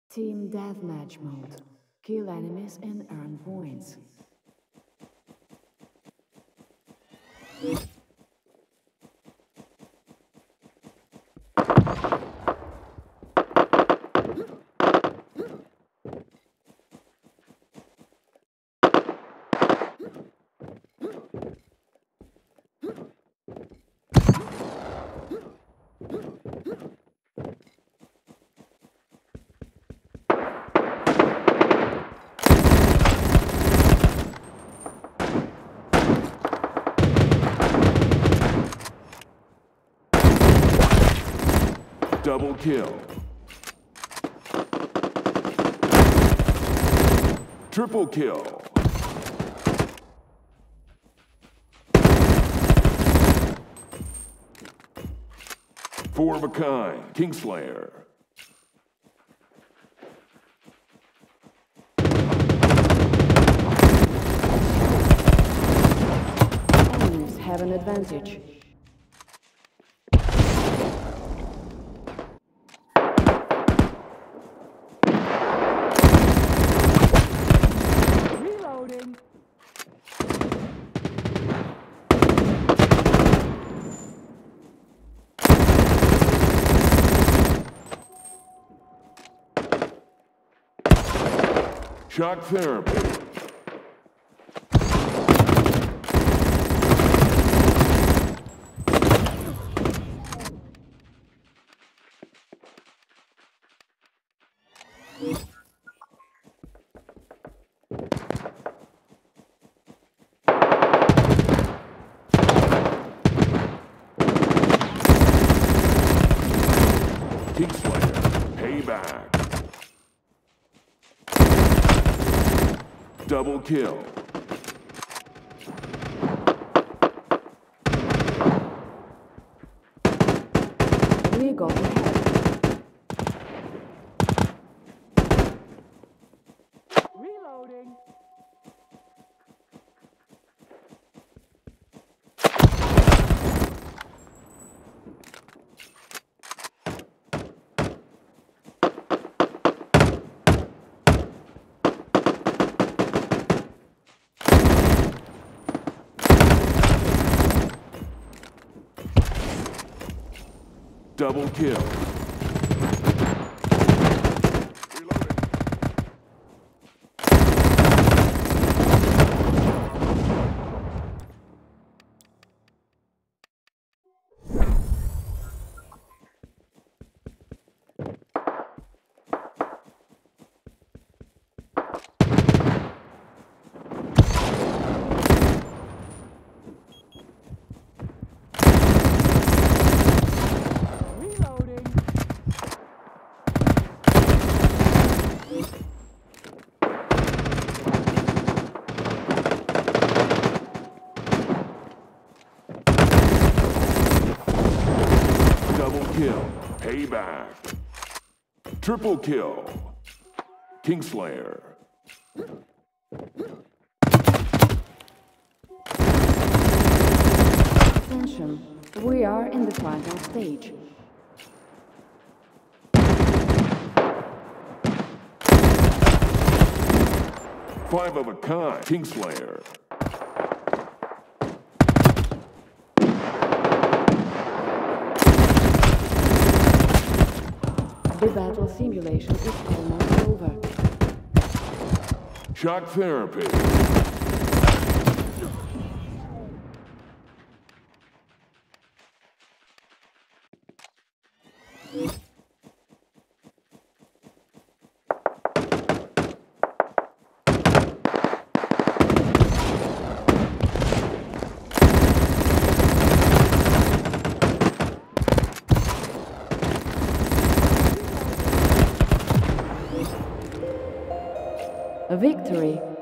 Team Deathmatch mode. Kill enemies and earn points. Double kill. Triple kill. Four of a kind. Kingslayer. Enemies have an advantage. Reloading. Shock therapy. Kingslayer. Payback. Double kill. We got ahead. Reloading. Double kill. Reloading. Double kill. Payback. Triple kill. Kingslayer. Attention, we are in the final stage. Five of a kind. Kingslayer. The battle simulation is almost over. Shock therapy. A victory